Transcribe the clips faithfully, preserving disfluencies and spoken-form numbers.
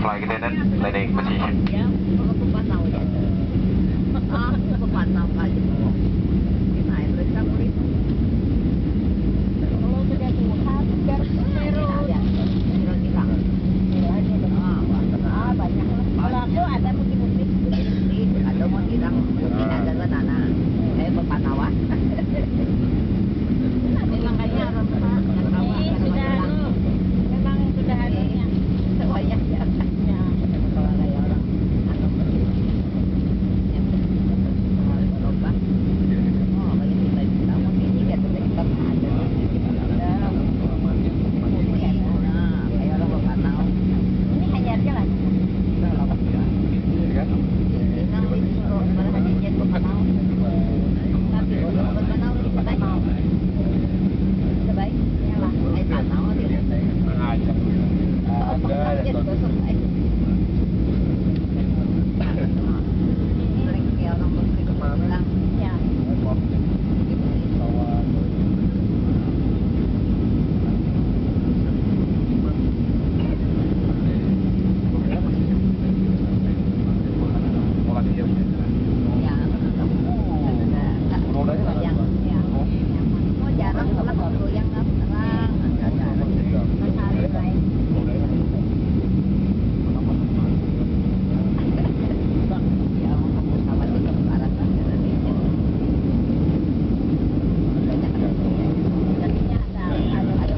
flight attendant leading position. Ya, mga pupanaw yan. Ah, pupanaw kayo mo. Kinaibig ka mo rin. Kalau sudah Tuhan, biar pero ya, pero tidak. Ah, banyak. Kalau aku ada mungkin-mungkin ada mau bilang mungkin ada sana. Saya pupanawan. Memang kayaknya orang sudah anu, memang sudah anunya. Banyak ya. Kalau ada orang anu. Lomba. Oh, banyak kita kita mau ini kan kita kita ada. Nah, kayak orang bapak tahu. Ini hanya jalan. Kita ini suruh malah hanya jadi bapak tahu. Tapi kalau bapak tahu ini bapak tahu. Sebaik, ya lah. Saya tak tahu dia. Ada ada gosok eh. Sering kayak orang muslim bilang, ya. Oh, jarang kalau waktu yang nggak terang, matahari lain. Ya, sama juga barat lah, Indonesia. Banyak ada. Jadinya ada ada ada.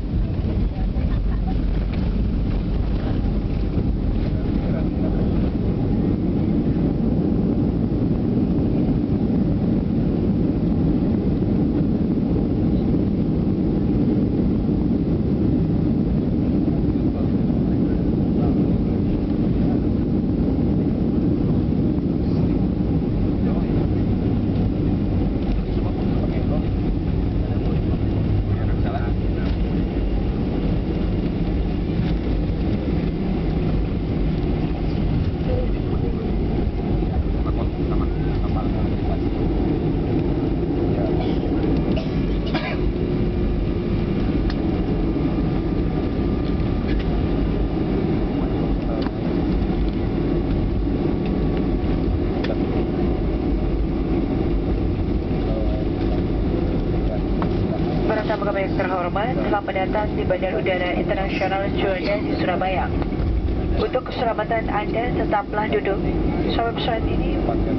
Para tamu kami yang terhormat, selamat datang di Bandar Udara Internasional Juanda di Surabaya. Untuk keselamatan Anda, tetaplah duduk. Sampai pesawat ini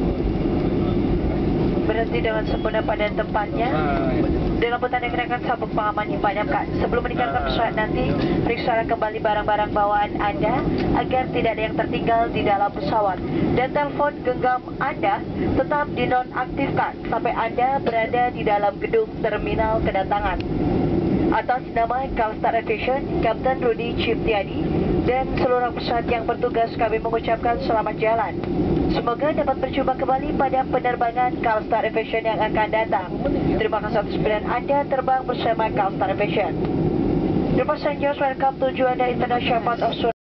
berhenti dengan sempurna pada tempatnya. Dalam lamputan yang kenakan sabuk pengaman dipadamkan. Sebelum meninggalkan pesawat nanti, periksa kembali barang-barang bawaan Anda agar tidak ada yang tertinggal di dalam pesawat. Dan telepon genggam Anda tetap dinonaktifkan sampai Anda berada di dalam gedung terminal kedatangan. Atas nama Calstar Aviation, Kapten Rudi Ciptiadi dan seluruh pesawat yang bertugas, kami mengucapkan selamat jalan. Semoga dapat berjumpa kembali pada penerbangan Calstar Aviation yang akan datang. Terima kasih atas pilihan Anda terbang bersama Calstar Aviation. The passengers welcome to Juanda International Port of Surabaya.